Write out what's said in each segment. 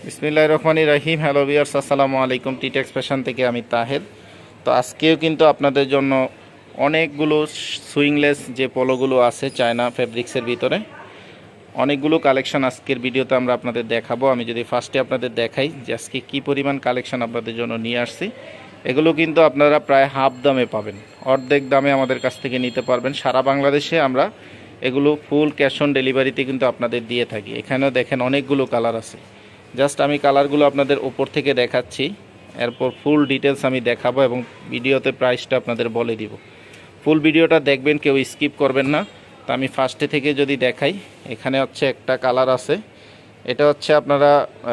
বিসমিল্লাহির রহমানির রহিম। Hello viewers, আসসালামু আলাইকুম। টিটেক্স ফ্যাশন থেকে আমি তাহের। তো আজকেও কিন্তু আপনাদের জন্য অনেকগুলো সুইংলেস যে পোলোগুলো আছে চায়না ফেব্রিক্সের ভিতরে অনেকগুলো কালেকশন আজকের ভিডিওতে আমরা আপনাদের দেখাবো। আমি যদি ফার্স্টে আপনাদের দেখাই যে আজকে কী পরিমাণ কালেকশন আপনাদের জন্য নিয়ে আসছি। এগুলো কিন্তু আপনারা প্রায় হাফ দামে পাবেন, অর্ধেক দামে আমাদের কাছ থেকে নিতে পারবেন। সারা বাংলাদেশে আমরা এগুলো ফুল ক্যাশ অন ডেলিভারিতে কিন্তু আপনাদের দিয়ে থাকি। এখানেও দেখেন অনেকগুলো কালার আছে। জাস্ট আমি কালারগুলো আপনাদের উপর থেকে দেখাচ্ছি, এরপর ফুল ডিটেলস আমি দেখাবো এবং ভিডিওতে প্রাইসটা আপনাদের বলে দিব। ফুল ভিডিওটা দেখবেন, কেউ স্কিপ করবেন না। তো আমি ফার্স্টে থেকে যদি দেখাই, এখানে হচ্ছে একটা কালার আছে। এটা হচ্ছে আপনারা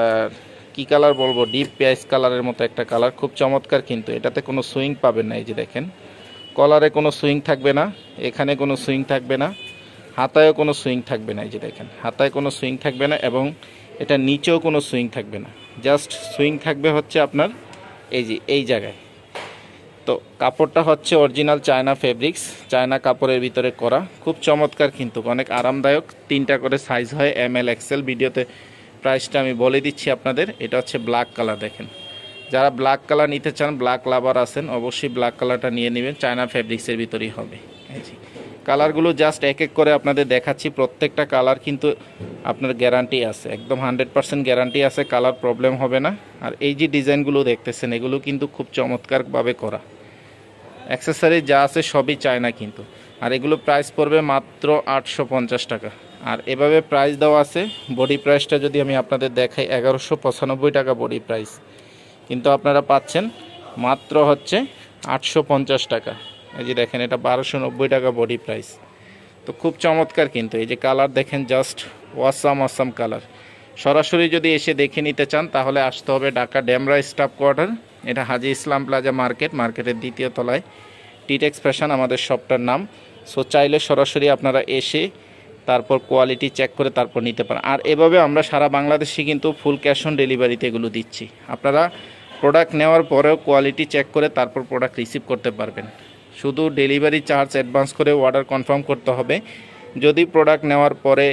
কি কালার বলবো, ডিপ পেঁয়াজ কালারের মতো একটা কালার, খুব চমৎকার। কিন্তু এটাতে কোনো সুইং পাবেন না। এই যে দেখেন, কলারে কোনো সুইং থাকবে না, এখানে কোনো সুইং থাকবে না, হাতায়ও কোনো সুইং থাকবে না। এই যে দেখেন, হাতায় কোনো সুইং থাকবে না এবং এটা নিচেও কোনো সুইং থাকবে না। জাস্ট সুইং থাকবে হচ্ছে আপনার এই যে এই জায়গায়। তো কাপড়টা হচ্ছে অরিজিনাল চায়না ফেব্রিক্স, চায়না কাপড়ের ভিতরে করা, খুব চমৎকার কিন্তু অনেক আরামদায়ক। 3টা করে সাইজ হয়, ML XL। ভিডিওতে প্রাইসটা আমি বলে দিচ্ছি আপনাদের। এটা হচ্ছে ব্ল্যাক কালার। দেখেন, যারা ব্ল্যাক কালার নিতে চান, ব্ল্যাক লাভার আছেন, অবশ্যই ব্ল্যাক কালারটা নিয়ে নেবেন। চায়না ফেব্রিক্সের ভিতরেই হবে। এই যে কালারগুলো জাস্ট এক এক করে আপনাদের দেখাচ্ছি। প্রত্যেকটা কালার কিন্তু আপনার গ্যারান্টি আছে, একদম 100% গ্যারান্টি আছে, কালার প্রবলেম হবে না। আর এই যে ডিজাইনগুলো দেখতেছেন, এগুলো কিন্তু খুব চমৎকারভাবে করা। অ্যাক্সেসরি যা আছে সবই চায়না কিন্তু। আর এগুলো প্রাইস পড়বে মাত্র 850 টাকা। আর এভাবে প্রাইস দেওয়া আছে। বডি প্রাইসটা যদি আমি আপনাদের দেখাই, 1195 টাকা বডি প্রাইস, কিন্তু আপনারা পাচ্ছেন মাত্র হচ্ছে 850 টাকা। এই যে দেখেন, এটা 1290 টাকা বডি প্রাইস। তো খুব চমৎকার কিন্তু। এই যে কালার দেখেন, জাস্ট ওয়াসাম কালার। সরাসরি যদি এসে দেখে নিতে চান তাহলে আসতে হবে ঢাকা ডেমরা স্টাফ কোয়ার্টার। এটা হাজি ইসলাম প্লাজা মার্কেটের 2য় তলায় টিটেক্স ফ্যাশন আমাদের শপটার নাম। সো চাইলে সরাসরি আপনারা এসে তারপর কোয়ালিটি চেক করে তারপর নিতে পারেন। আর এভাবে আমরা সারা বাংলাদেশে কিন্তু ফুল ক্যাশ অন ডেলিভারিতে এগুলো দিচ্ছি। আপনারা প্রোডাক্ট নেওয়ার পরেও কোয়ালিটি চেক করে তারপর প্রোডাক্ট রিসিভ করতে পারবেন। শুধু ডেলিভারি চার্জ অ্যাডভান্স করে অর্ডার কনফার্ম করতে হবে। যদি প্রোডাক্ট নেওয়ার পরে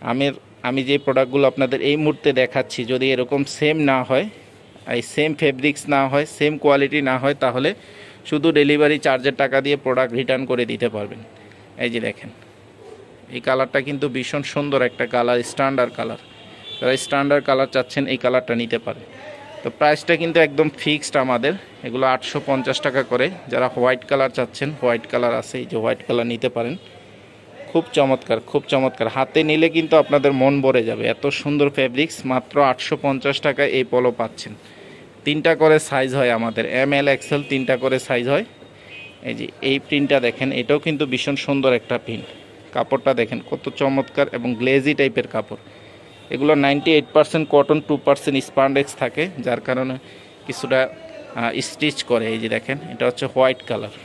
আমি যে প্রোডাক্টগুলো আপনাদের এই মুহূর্তে দেখাচ্ছি, যদি এরকম সেম না হয়, এই সেম ফেব্রিক্স না হয়, সেম কোয়ালিটি না হয়, তাহলে শুধু ডেলিভারি চার্জের টাকা দিয়ে প্রোডাক্ট রিটার্ন করে দিতে পারবেন। এই যে দেখেন, এই কালারটা কিন্তু ভীষণ সুন্দর একটা কালার, স্ট্যান্ডার্ড কালার। যারা স্ট্যান্ডার্ড কালার চাচ্ছেন এই কালারটা নিতে পারেন। তো প্রাইসটা কিন্তু একদম ফিক্সড আমাদের। এগুলো 850 টাকা করে। যারা হোয়াইট কালার চাচ্ছেন, হোয়াইট কালার আছে, এই যে হোয়াইট কালার নিতে পারেন। খুব চমৎকার। হাতে নিলে কিন্তু আপনাদের মন ভরে যাবে। এত সুন্দর ফেব্রিক্স, মাত্র 850 টাকায় এই পলো পাচ্ছেন। 3টা করে সাইজ হয় আমাদের, ML XL 3টা করে সাইজ হয়। এই যে এই প্রিন্টটা দেখেন, এটাও কিন্তু ভীষণ সুন্দর একটা প্রিন্ট। কাপড়টা দেখেন কত চমৎকার এবং গ্লেজি টাইপের কাপড়। এগুলো 98% কটন, 2% স্পান্ডেক্স থাকে, যার কারণে কিছুটা স্টিচ করে। এই যে দেখেন, এটা হচ্ছে হোয়াইট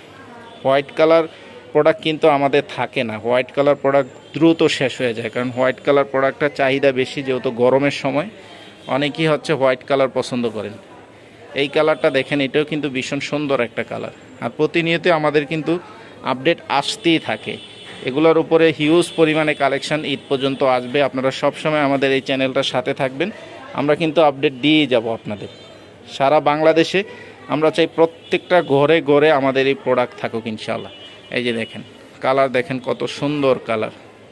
কালার প্রোডাক্ট কিন্তু আমাদের থাকে না। হোয়াইট কালার প্রোডাক্ট দ্রুত শেষ হয়ে যায়, কারণ হোয়াইট কালার প্রোডাক্টটা চাহিদা বেশি, যেহেতু গরমের সময় অনেকেই হচ্ছে হোয়াইট কালার পছন্দ করেন। এই কালারটা দেখেন, এটাও কিন্তু ভীষণ সুন্দর একটা কালার। আর প্রতিনিয়ত আমাদের কিন্তু আপডেট আসতেই থাকে। এগুলোর উপরে হিউজ পরিমাণে কালেকশন ঈদ পর্যন্ত আসবে। আপনারা সবসময় আমাদের এই চ্যানেলটার সাথে থাকবেন। আমরা কিন্তু আপডেট দিয়ে যাব আপনাদের। সারা বাংলাদেশে আমরা চাই প্রত্যেকটা ঘরে ঘরে আমাদের এই প্রোডাক্ট থাকুক ইনশাআল্লাহ। এই যে দেখেন, কালার দেখেন কত সুন্দর কালার।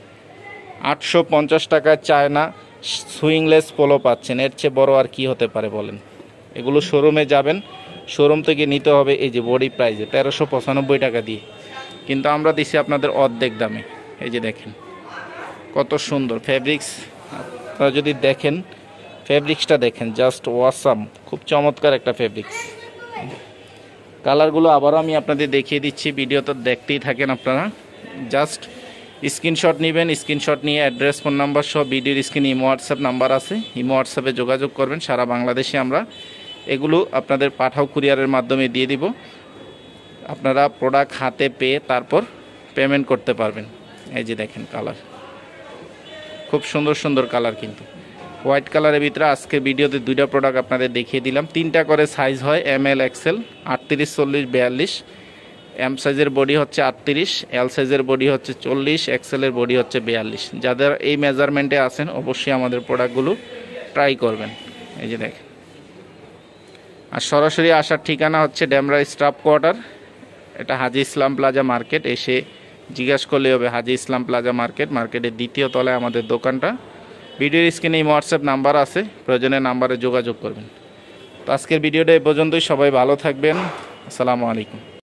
850 টাকায় চায়না সুইংলেস পোলো পাচ্ছেন। এর চেয়ে বড় আর কি হতে পারে বলেন। এগুলো শোরুমে যাবেন, শোরুম থেকে নিতে হবে এই যে বডি প্রাইসে 1395 টাকা দিয়ে, কিন্তু আমরা দিছি আপনাদের অর্ধেক দামে। এই যে দেখেন কত সুন্দর ফেব্রিক্স। আপনারা যদি দেখেন ফেব্রিক্সটা দেখেন, জাস্ট ওয়াসাম, খুব চমৎকার একটা ফেব্রিক্স। কালারগুলো আবারও আমি আপনাদের দেখিয়ে দিচ্ছি, ভিডিওতে দেখতেই থাকেন আপনারা। জাস্ট স্ক্রিনশট নেবেন, স্ক্রিনশট নিয়ে অ্যাড্রেস, ফোন নাম্বার সব ভিডিওর স্ক্রিনে ইমো হোয়াটসঅ্যাপ নাম্বার আছে, ইমো হোয়াটসঅ্যাপে যোগাযোগ করবেন। সারা বাংলাদেশে আমরা এগুলো আপনাদের পাঠাও কুরিয়ারের মাধ্যমে দিয়ে দিব। আপনারা প্রোডাক্ট হাতে পেয়ে তারপর পেমেন্ট করতে পারবেন। এই যে দেখেন কালার, খুব সুন্দর কালার কিন্তু। হোয়াইট কালারের ভিতরে আজকে ভিডিওতে 2টা প্রোডাক্ট আপনাদের দেখিয়ে দিলাম। 3টা করে সাইজ হয়, ML XL 38, 40, 42। এম সাইজের বডি হচ্ছে 38, এল সাইজের বডি হচ্ছে 40, XL-এর বডি হচ্ছে 42। যাদের এই মেজারমেন্টে আছেন অবশ্যই আমাদের প্রোডাক্টগুলো ট্রাই করবেন। এই যে দেখেন। আর সরাসরি আসার ঠিকানা হচ্ছে ডেমরা স্টাফ কোয়ার্টার, এটা হাজি ইসলাম প্লাজা মার্কেট। এসে জিজ্ঞাসা করলে হবে হাজি ইসলাম প্লাজা মার্কেট, মার্কেটের দ্বিতীয় তলায় আমাদের দোকানটা। ভিডিওর স্ক্রিনে এই হোয়াটসঅ্যাপ নাম্বার আছে, প্রয়োজনে নাম্বারে যোগাযোগ করবেন। তো আজকের ভিডিওটা এই পর্যন্তই, সবাই ভালো থাকবেন, আসসালামু আলাইকুম।